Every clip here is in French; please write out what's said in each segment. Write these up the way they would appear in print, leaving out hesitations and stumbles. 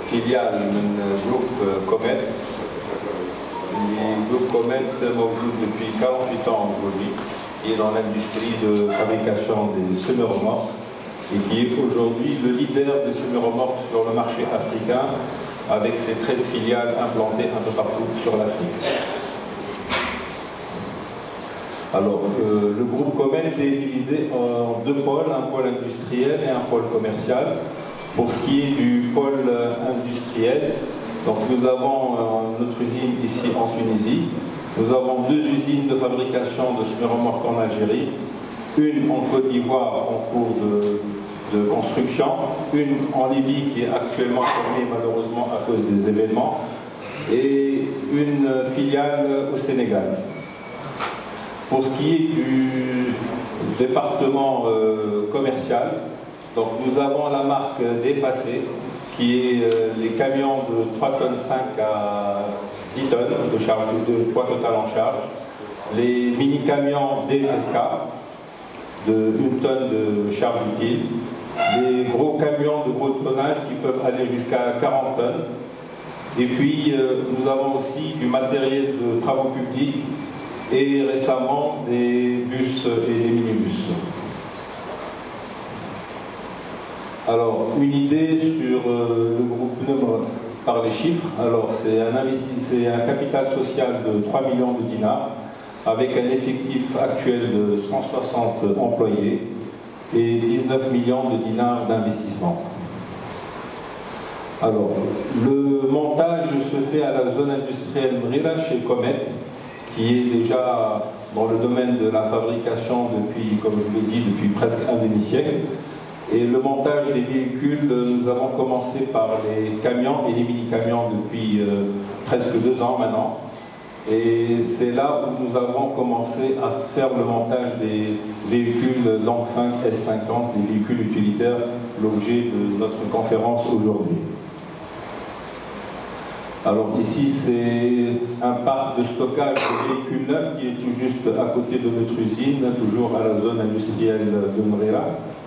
فيليال من جروب كوميت. Le groupe Comet موجود depuis 48 ans aujourd'hui, qui est dans l'industrie de fabrication des semi-remorques et qui est aujourd'hui le leader des semi-remorques sur le marché africain avec ses 13 filiales implantées un peu partout sur l'Afrique. Alors, le groupe Comet est divisé en deux pôles, un pôle industriel et un pôle commercial. Pour ce qui est du pôle industriel, donc nous avons notre usine ici en Tunisie, nous avons deux usines de fabrication de semi-remorques en Algérie, une en Côte d'Ivoire en cours de construction, une en Libye qui est actuellement fermée malheureusement à cause des événements, et une filiale au Sénégal. Pour ce qui est du département commercial, donc nous avons la marque d'Effacé, qui est les camions de 3,5 tonnes à 10 tonnes de charge, de poids total en charge, les mini-camions DFSK de 1 tonne de charge utile, les gros camions de gros tonnage qui peuvent aller jusqu'à 40 tonnes, et puis nous avons aussi du matériel de travaux publics et récemment des bus et des minibus. Alors, une idée sur le groupe Pneuma par les chiffres. Alors, c'est un capital social de 3 millions de dinars avec un effectif actuel de 160 employés et 19 millions de dinars d'investissement. Alors, le montage se fait à la zone industrielle Mrila chez Comet, qui est déjà dans le domaine de la fabrication depuis, comme je vous l'ai dit, depuis presque un demi-siècle. Et le montage des véhicules, nous avons commencé par les camions et les mini-camions depuis presque 2 ans maintenant. Et c'est là où nous avons commencé à faire le montage des véhicules Dongfeng S50, les véhicules utilitaires, l'objet de notre conférence aujourd'hui. Alors ici, c'est un parc de stockage de véhicules neufs qui est tout juste à côté de notre usine, toujours à la zone industrielle de Mrila.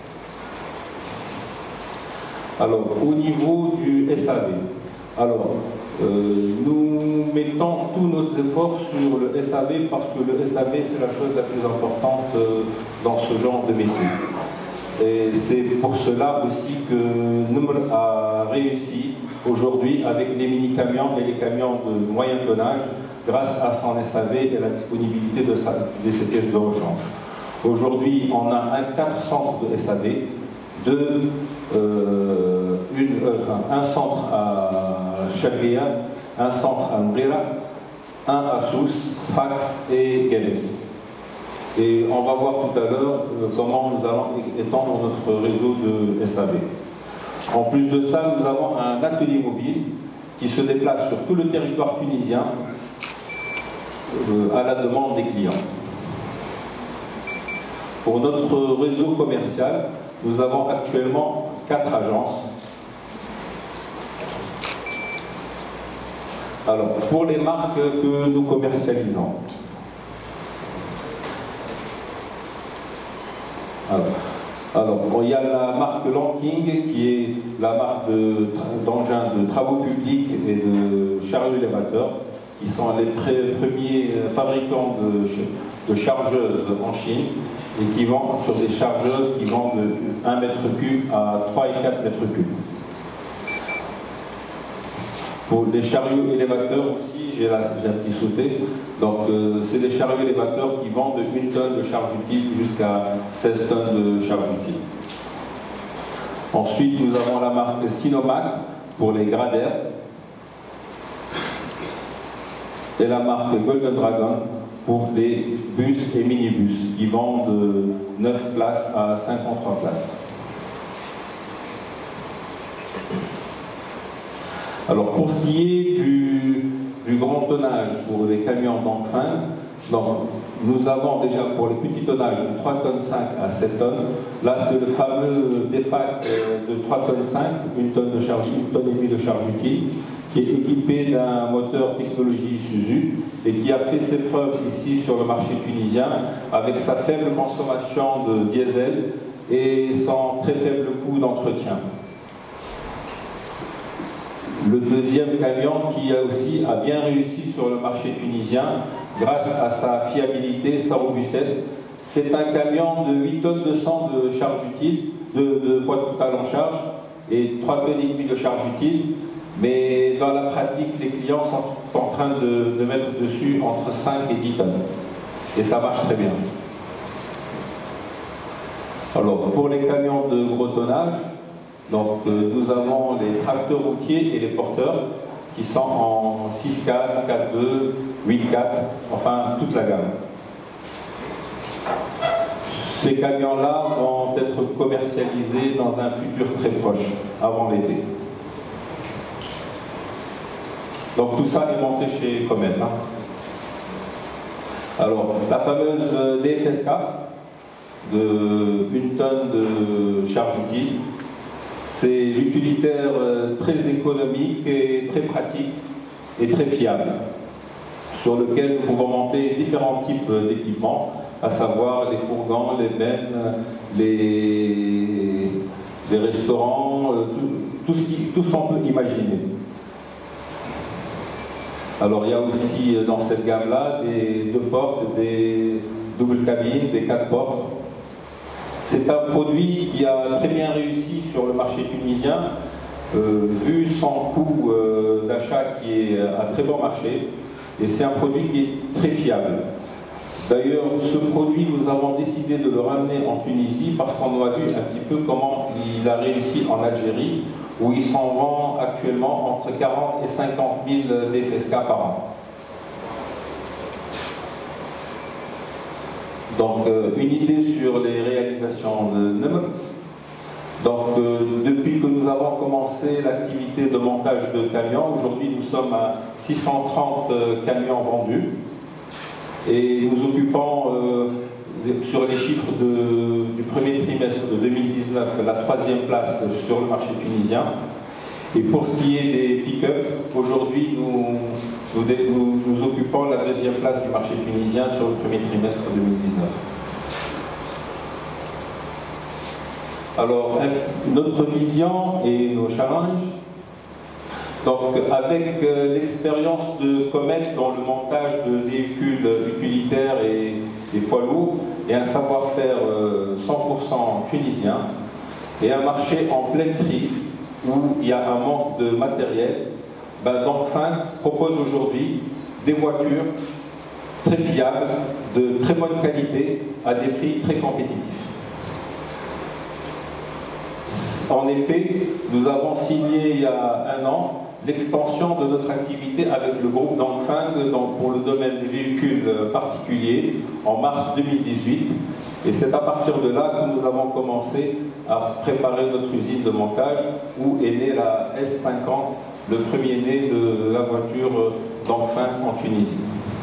Alors, au niveau du SAV, alors, nous mettons tous nos efforts sur le SAV parce que le SAV, c'est la chose la plus importante dans ce genre de métier. Et c'est pour cela aussi que Numr a réussi aujourd'hui avec les mini-camions et les camions de moyen tonnage grâce à son SAV et la disponibilité de ses pièces de rechange. Aujourd'hui, on a 4 centres de SAV, un centre à Chagria, un centre à Mrila, un à Sousse, Sfax et Gales. Et on va voir tout à l'heure comment nous allons étendre notre réseau de SAV. En plus de ça, nous avons un atelier mobile qui se déplace sur tout le territoire tunisien à la demande des clients. Pour notre réseau commercial, nous avons actuellement 4 agences. Alors, pour les marques que nous commercialisons. Alors, il y a la marque Lonking qui est la marque d'engins de travaux publics et de chariots élévateurs qui sont les premiers fabricants de chargeuses en Chine et qui vendent sur des chargeuses qui vont de 1 mètre cube à 3 et 4 mètres cubes. Pour les chariots élévateurs aussi, j'ai un petit sauté. Donc c'est des chariots élévateurs qui vont de 1 tonne de charge utile jusqu'à 16 tonnes de charge utile. Ensuite, nous avons la marque Sinomac pour les graders et la marque Golden Dragon pour les bus et minibus qui vont de 9 places à 53 places. Alors pour ce qui est du grand tonnage pour les camions Dongfeng, nous avons déjà pour les petits tonnages de 3,5 tonnes à 7 tonnes. Là c'est le fameux DEFAC de 3,5 tonnes, 1 tonne de charge, 1,5 tonnes de charge utile, qui est équipé d'un moteur technologie Isuzu et qui a fait ses preuves ici sur le marché tunisien avec sa faible consommation de diesel et son très faible coût d'entretien. le deuxième camion qui a bien réussi sur le marché tunisien grâce à sa fiabilité, sa robustesse. C'est un camion de 8 tonnes de sang de charge utile, de poids total en charge, et 3 tonnes et demie de charge utile. Mais dans la pratique, les clients sont en train de mettre dessus entre 5 et 10 tonnes. Et ça marche très bien. Alors, pour les camions de gros tonnage, donc, nous avons les tracteurs routiers et les porteurs qui sont en 6.4, 4.2, 8.4, enfin toute la gamme. Ces camions-là vont être commercialisés dans un futur très proche, avant l'été. Donc tout ça est monté chez Comet. Hein. Alors, la fameuse DFSK de 1 tonne de charge utile, c'est l'utilitaire très économique et très pratique et très fiable, sur lequel nous pouvons monter différents types d'équipements, à savoir les fourgons, les bennes, les restaurants, tout ce qu'on peut imaginer. Alors il y a aussi dans cette gamme-là des 2 portes, des doubles cabines, des 4 portes. C'est un produit qui a très bien réussi sur le marché tunisien, vu son coût d'achat qui est à très bon marché, et c'est un produit qui est très fiable. D'ailleurs, ce produit, nous avons décidé de le ramener en Tunisie parce qu'on a vu un petit peu comment il a réussi en Algérie, où il s'en vend actuellement entre 40 et 50 000 DFSK par an. Donc, une idée sur les réalisations de NEM. Donc, depuis que nous avons commencé l'activité de montage de camions, aujourd'hui nous sommes à 630 camions vendus. Et nous occupons, sur les chiffres du premier trimestre de 2019, la 3e place sur le marché tunisien. Et pour ce qui est des pick-up, aujourd'hui nous occupons la 2e place du marché tunisien sur le premier trimestre 2019. Alors, notre vision et nos challenges. Donc, avec l'expérience de Comet dans le montage de véhicules utilitaires et poids lourds, et un savoir-faire 100% tunisien, et un marché en pleine crise, où il y a un manque de matériel, Dongfeng propose aujourd'hui des voitures très fiables, de très bonne qualité, à des prix très compétitifs. En effet, nous avons signé il y a 1 an l'extension de notre activité avec le groupe Dongfeng pour le domaine des véhicules particuliers en mars 2018. Et c'est à partir de là que nous avons commencé à préparer notre usine de montage où est née la S50, le premier-né de la voiture Dongfeng en Tunisie.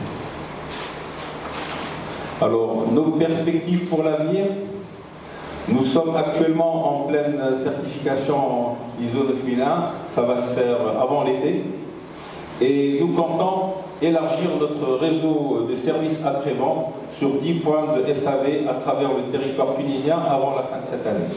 Alors, nos perspectives pour l'avenir. Nous sommes actuellement en pleine certification ISO 9001, ça va se faire avant l'été, et nous comptons élargir notre réseau de services après-vente sur 10 points de SAV à travers le territoire tunisien avant la fin de cette année.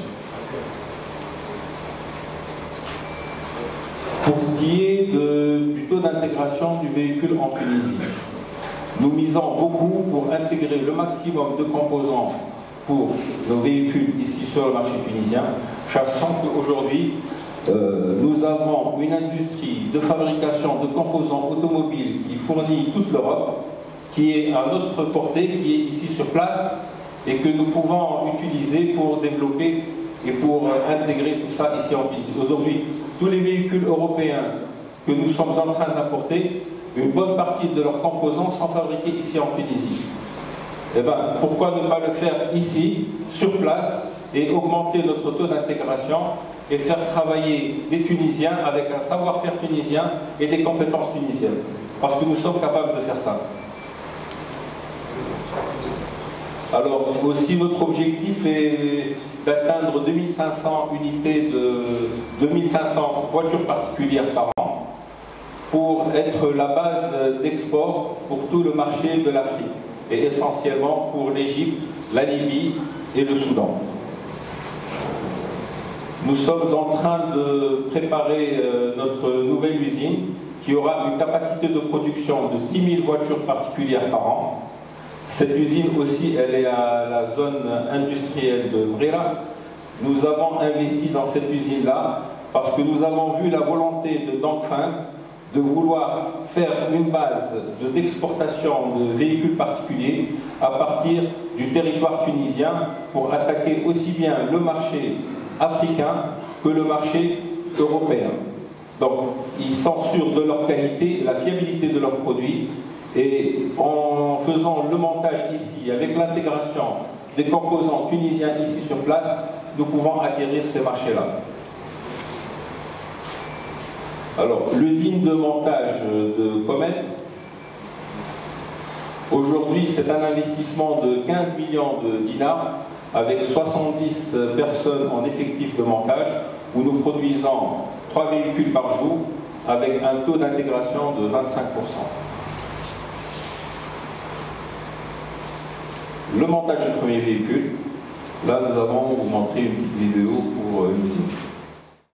Pour ce qui est du taux d'intégration du véhicule en Tunisie, nous misons beaucoup pour intégrer le maximum de composants pour nos véhicules ici sur le marché tunisien, sachant qu'aujourd'hui, nous avons une industrie de fabrication de composants automobiles qui fournit toute l'Europe, qui est à notre portée, qui est ici sur place, et que nous pouvons utiliser pour développer et pour intégrer tout ça ici en Tunisie. Aujourd'hui, tous les véhicules européens que nous sommes en train d'importer, une bonne partie de leurs composants sont fabriqués ici en Tunisie. Eh bien, pourquoi ne pas le faire ici, sur place, et augmenter notre taux d'intégration et faire travailler des Tunisiens avec un savoir-faire tunisien et des compétences tunisiennes. Parce que nous sommes capables de faire ça. Alors, aussi notre objectif est d'atteindre 2500 unités de 2500 voitures particulières par an pour être la base d'export pour tout le marché de l'Afrique. Et essentiellement pour l'Égypte, la Libye et le Soudan. Nous sommes en train de préparer notre nouvelle usine qui aura une capacité de production de 10 000 voitures particulières par an. Cette usine aussi, elle est à la zone industrielle de Brera. Nous avons investi dans cette usine-là parce que nous avons vu la volonté de Dongfeng de vouloir faire une base d'exportation de véhicules particuliers à partir du territoire tunisien pour attaquer aussi bien le marché africain que le marché européen. Donc, ils sont sûrs de leur qualité, la fiabilité de leurs produits, et en faisant le montage ici, avec l'intégration des composants tunisiens ici sur place, nous pouvons acquérir ces marchés-là. Alors, l'usine de montage de Comet, aujourd'hui, c'est un investissement de 15 millions de dinars, avec 70 personnes en effectif de montage, où nous produisons 3 véhicules par jour, avec un taux d'intégration de 25%. Le montage du premier véhicule, là nous avons vous montré une petite vidéo pour l'usine.